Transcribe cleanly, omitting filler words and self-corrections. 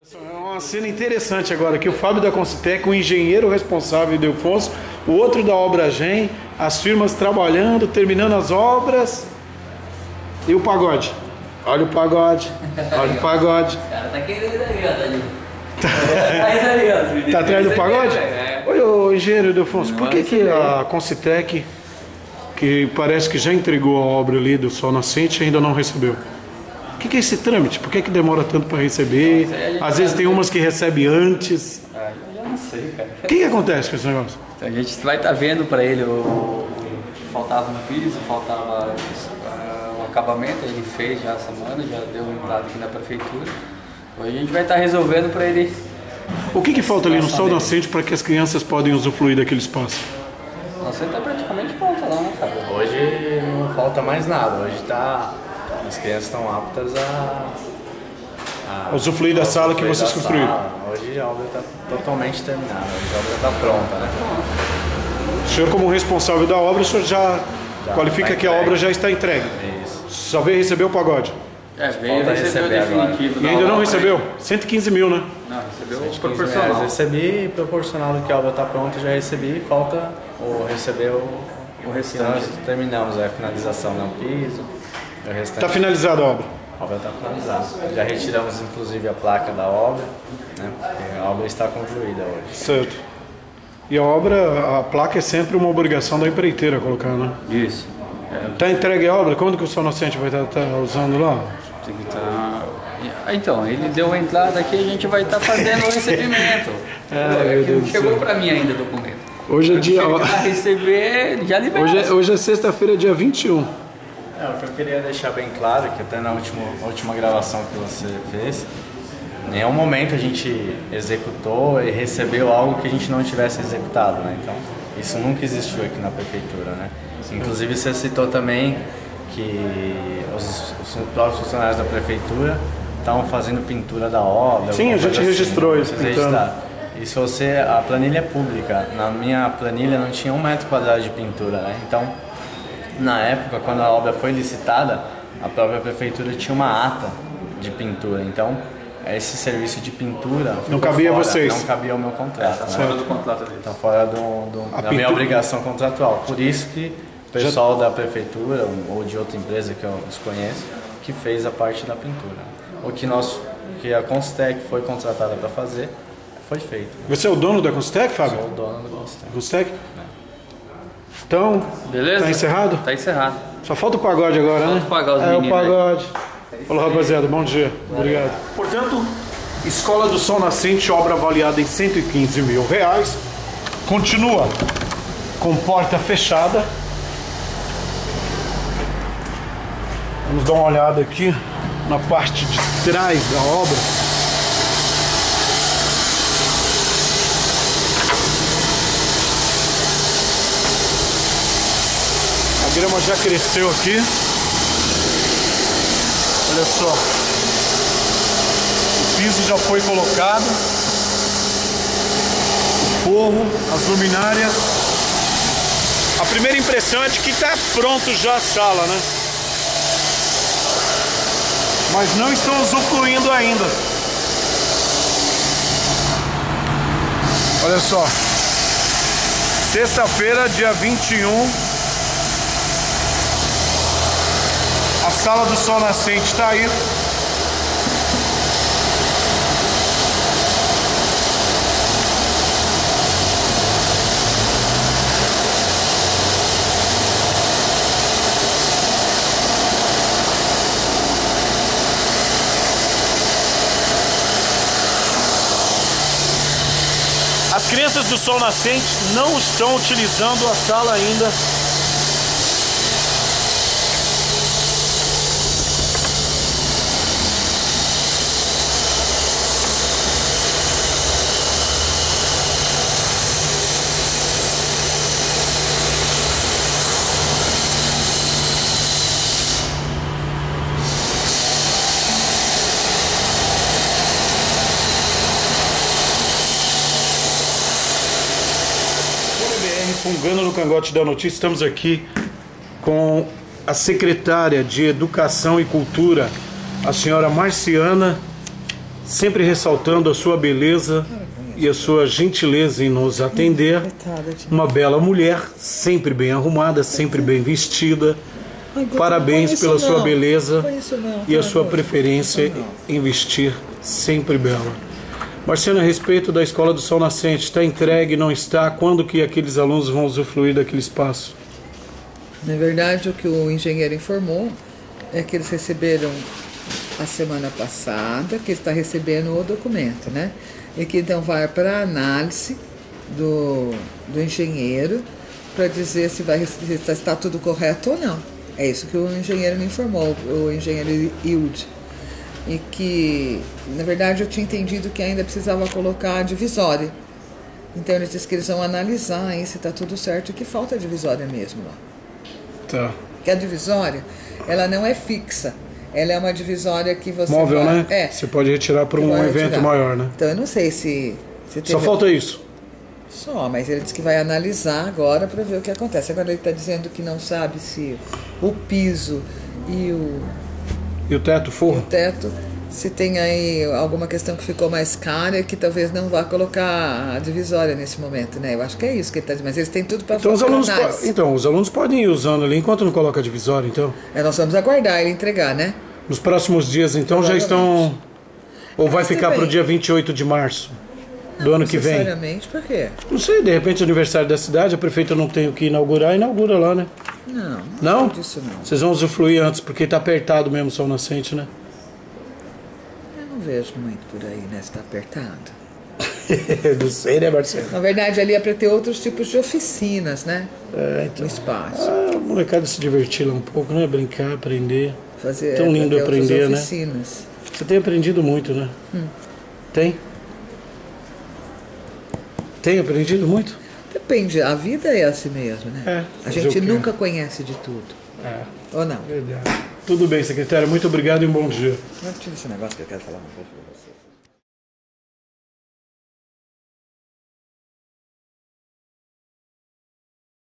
É uma cena interessante agora, que o Fábio da Concitec, o engenheiro responsável, Ildefonso, o outro da Obra Gen, as firmas trabalhando, terminando as obras, e o pagode. Olha o pagode, olha o pagode. O cara tá querendo ali, ó, tá ali. Tá atrás do pagode? Oi, ô engenheiro Ildefonso, por que a Concitec, que parece que já entregou a obra ali do Sol Nascente, ainda não recebeu? O que é esse trâmite? Por que demora tanto para receber? Às vezes tem umas que recebe antes. Eu já não sei, cara. O que acontece com esse negócio? Então, a gente vai estar vendo para ele faltava um piso, faltava o acabamento, ele fez já essa semana, já deu um entrada aqui na prefeitura. Hoje a gente vai estar resolvendo para ele. O que falta ali no Sol Nascente para que as crianças podem usufruir daquele espaço? O Nascente está praticamente pronto lá, né, cara? Hoje não falta mais nada, hoje as crianças estão aptas a usufruir da sala que vocês construíram. Hoje a obra está totalmente terminada, hoje a obra está pronta, né? O senhor, como responsável da obra, o senhor já qualifica que a obra já está entregue? Isso. Só veio receber o pagode? Veio receber o definitivo. E ainda não recebeu? 115 mil, né? Não, recebeu proporcional. Recebi proporcional do que a obra está pronta, já recebi, falta receber o restante. Terminamos a finalização no piso. Está finalizada a obra? A obra está finalizada. Já retiramos inclusive a placa da obra, né? Porque a obra está concluída hoje. Certo. E a placa é sempre uma obrigação da empreiteira colocar, né? Isso. Está entregue a obra? Quando que o Sol Nascente vai estar usando lá? Tem que estar... Então, ele deu a entrada aqui, a gente vai estar fazendo o recebimento. Chegou para mim ainda o documento. Hoje é dia... Para receber, já libera. Hoje é sexta-feira, dia 21. O que eu queria deixar bem claro, que até na última gravação que você fez, em nenhum momento a gente executou e recebeu algo que a gente não tivesse executado, né? Então, isso nunca existiu aqui na prefeitura, né? Inclusive você citou também que os próprios funcionários da prefeitura estavam fazendo pintura da obra. Sim, a gente registrou isso. E se a planilha é pública, na minha planilha não tinha 1 metro quadrado de pintura, né? Então, na época, quando a obra foi licitada, a própria prefeitura tinha uma ata de pintura. Então, esse serviço de pintura não cabia a vocês. Não cabia ao meu contrato. Está fora do contrato dele. Está fora da minha obrigação contratual. Por isso que o pessoal da prefeitura ou de outra empresa que eu desconheço, que fez a parte da pintura. O que a Concitec foi contratada para fazer, foi feito. Você é o dono da Concitec, Fábio? Sou o dono da Concitec. Concitec? Então, beleza? Tá encerrado? Tá encerrado. Só falta o pagode agora, né? Falta o pagode, o pagode. Falou, rapaziada, bom dia. Obrigado. Portanto, Escola do Sol Nascente, obra avaliada em 115 mil reais. Continua com porta fechada. Vamos dar uma olhada aqui na parte de trás da obra. A grama já cresceu aqui. Olha só. O piso já foi colocado. O forro, as luminárias. A primeira impressão é de que está pronto já a sala, né? Mas não estão usufruindo ainda. Olha só. Sexta-feira, dia 21. A sala do Sol Nascente está aí. As crianças do Sol Nascente não estão utilizando a sala ainda. Fungando no cangote da notícia, estamos aqui com a secretária de Educação e Cultura, a senhora Marciana sempre ressaltando a sua beleza e a sua gentileza em nos atender. Uma bela mulher, sempre bem arrumada, sempre bem vestida. Parabéns pela sua beleza e a sua preferência em vestir sempre bela. Marciana, a respeito da Escola do Sol Nascente, está entregue, não está? Quando que aqueles alunos vão usufruir daquele espaço? Na verdade, o que o engenheiro informou é que eles receberam a semana passada, que está recebendo o documento, né? E que então vai para a análise do engenheiro para dizer se está tudo correto ou não. É isso que o engenheiro me informou, o engenheiro Hilde. E que, na verdade, eu tinha entendido que ainda precisava colocar a divisória. Então eles disseram que eles vão analisar aí se está tudo certo e que falta a divisória mesmo lá. Tá. Porque a divisória, ela não é fixa. Ela é uma divisória que você móvel, vai... né? É. Você pode retirar para um evento maior, né? Então eu não sei se teve... Só falta isso. Só, mas ele disse que vai analisar agora para ver o que acontece. Agora ele está dizendo que não sabe se o piso e o teto forro? O teto, se tem aí alguma questão que ficou mais cara, que talvez não vá colocar a divisória nesse momento, né? Eu acho que é isso que ele está dizendo, mas eles têm tudo para fazer. Os alunos podem ir usando ali enquanto não coloca a divisória, então? Nós vamos aguardar ele entregar, né? Nos próximos dias, então, já estão... Ou vai ficar para o dia 28 de março do ano que vem? Não necessariamente, por quê? Não sei, de repente aniversário da cidade, a prefeita não tem o que inaugurar, inaugura lá, né? Não disso não. Vocês vão usufruir antes, porque está apertado mesmo o Sol Nascente, né? Eu não vejo muito por aí, né? Se está apertado. Não sei, né, Marcelo? Na verdade, ali é para ter outros tipos de oficinas, né? Então. No espaço. A molecada se divertir lá um pouco, né? Brincar, aprender. Fazer, tão lindo aprender, né? oficinas. Você tem aprendido muito, né? Tem? Tem aprendido muito? Depende, a vida é assim mesmo, né? A gente nunca conhece de tudo. Ou não? Verdade. Tudo bem, secretário. Muito obrigado e um bom dia. Não tira esse negócio que eu quero falar uma coisa pra você.